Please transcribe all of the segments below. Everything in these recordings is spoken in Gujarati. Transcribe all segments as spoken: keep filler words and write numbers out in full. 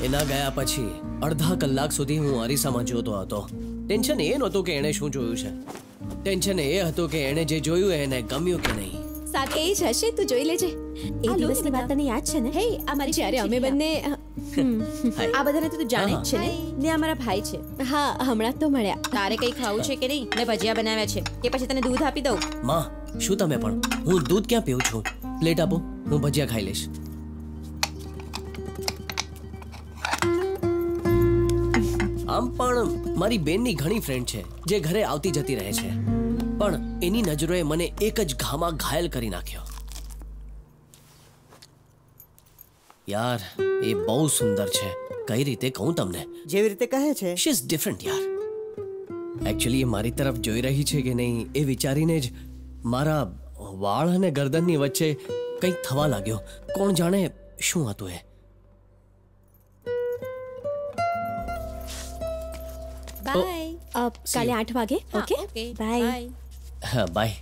એના ગયા પછી અડધા કલાક સુધી હું અરીસામાં જોતો હતો. ટેન્શન એ નહોતું કે એણે શું જોયું છે, ટેન્શન એ હતું કે એણે જે જોયું એને ગમ્યું કે નહીં. સાથે એ જ હશે, તું જોઈ લેજે. એ દિવસની વાત તને યાદ છે ને? હે, અમારી જ્યારે અમે બંને આ બધાને તું જાણે જ છે ને? ને અમારા ભાઈ છે. હા, હમણાં તો મળ્યા. તારે કંઈ ખાવું છે કે નહીં? મેં ભજીયા બનાવ્યા છે, કે પછી તને દૂધ આપી દઉં? માં, શું તમે પણ? હું દૂધ ક્યાં પીઉં છું? પ્લેટ આપો, હું ભજીયા ખાઈ લઈશ. આમ પણ મારી બેનની ઘણી ફ્રેન્ડ છે જે ઘરે આવતી જતી રહે છે, પણ એની નજરોએ મને એક જ ઘામાં ઘાયલ કરી નાખ્યો. યાર, એ બહુ સુંદર છે. કઈ રીતે કહું તમને? જેવી રીતે કહે છે. શી ઇઝ ડિફરન્ટ યાર. એકચ્યુઅલી એ મારી તરફ જોઈ રહી છે કે નહીં એ વિચારીને જ મારા વાળ અને ગરદનની વચ્ચે કંઈક થવા લાગ્યો. કોણ જાણે શું હતું એ. બાય. કાલે આઠ વાગે. Okay, bye. હા, બાય.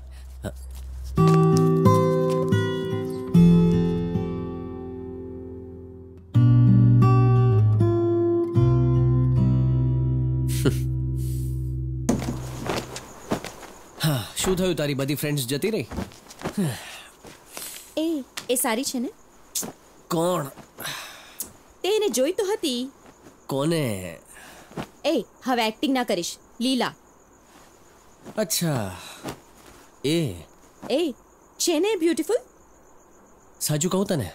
હા, શું થયું? તારી બધી ફ્રેન્ડ્સ જતી રહી? એ એ સારી છે ને? કોણ? તે એને જોઈ તો હતી. કોને? એ હવે એક્ટિંગ ના કરીશ. લીલા. અચ્છા, એ એ છે ને બ્યુટીફુલ? સાચું કહું તને,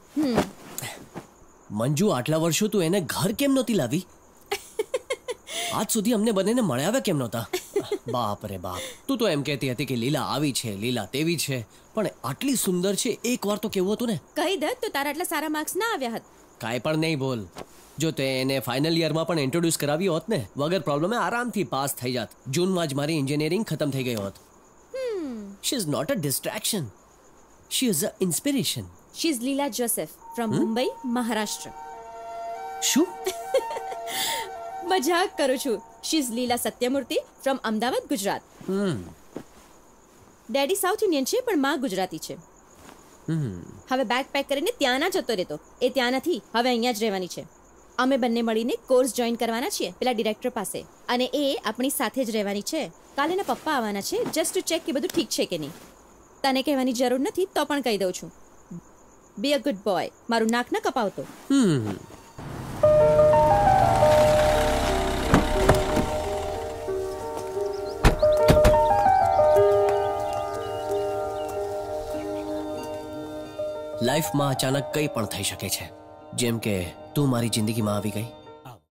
મંજુ, આટલા વર્ષો તું એને ઘર કેમ નહોતી લાવી? આજ સુધી અમને બંનેને મળ્યા કેમ નહોતા? બાપ રે બાપ. તું તો એમ કહેતી હતી કે લીલા આવી છે, લીલા તેવી છે, પણ આટલી સુંદર છે એક વાર તો કેવું હતું ને? કહી દે તો તારા આટલા સારા માર્ક્સ ના આવ્યા હતા. કાંઈ પણ નહીં બોલ. જો તે એને ફાઇનલ યરમાં પણ ઇન્ટ્રોડ્યુસ કરાવી હોત ને, વગર પ્રોબ્લેમે આરામથી પાસ થઈ જાત. જૂનમાં જ મારી એન્જિનિયરિંગ ખતમ થઈ ગઈ હોત. She is not a distraction, she is a inspiration. She is Leela Joseph from Mumbai, Maharashtra. શું? મજાક કરું છું. She is Leela Satyamurthy from Ahmedabad, Gujarat. Daddy South Indian છે પણ માં ગુજરાતી છે. હવે બેગ પેક કરીને ત્યાં ના જતો રહેતો. એ ત્યાં નથી, હવે અહીંયા જ રહેવાની છે. અમે બંને મળીને કોર્સ જોઈન કરવાના છીએ પેલા ડિરેક્ટર પાસે, અને એ આપણી સાથે જ રહેવાની છે. કાલે એના પપ્પા આવવાના છે જસ્ટ ટુ ચેક કે બધું ઠીક છે કે નહીં. તને કહેવાની જરૂર નથી તો પણ કહી દઉં છું. Be a good boy. મારું નાક ન કપાવતો. લાઈફમાં અચાનક કંઈ પણ થઈ શકે છે. જેમ કે તું મારી જિંદગીમાં આવી ગઈ,